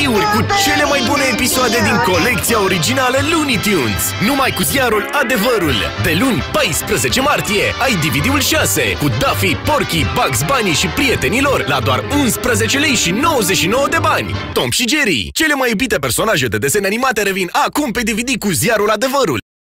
DVD-uri cu cele mai bune episoade din colecția originală Looney Tunes. Numai cu ziarul Adevărul. De luni, 14 martie, ai DVD-ul 6 cu Daffy, Porky, Bugs Bunny și prietenilor la doar 11 lei și 99 de bani. Tom și Jerry, cele mai iubite personaje de desene animate revin acum pe DVD cu ziarul Adevărul.